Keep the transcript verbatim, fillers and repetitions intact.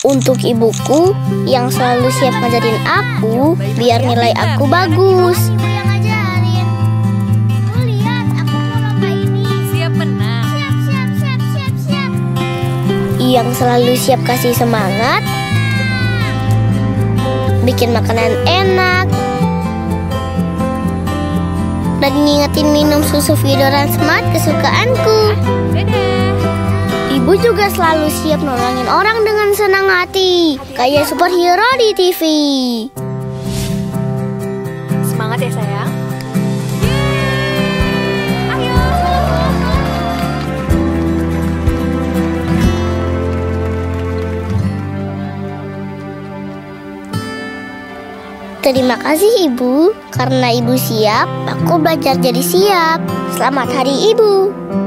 Untuk ibuku yang selalu siap ngajarin aku biar nilai aku bagus. Ibu yang ngajarin. Tuh lihat, aku mau lomba ini. Siap menang. Siap, siap, siap, siap, siap. Yang selalu siap kasih semangat, bikin makanan enak, dan ngingetin minum susu Vidoran Smart kesukaanku. Dadah. Ibu juga selalu siap nolongin orang dengan senang hati, kayak superhero di T V. Semangat ya sayang. Ayo. Terima kasih Ibu, karena Ibu siap, aku belajar jadi siap. Selamat Hari Ibu.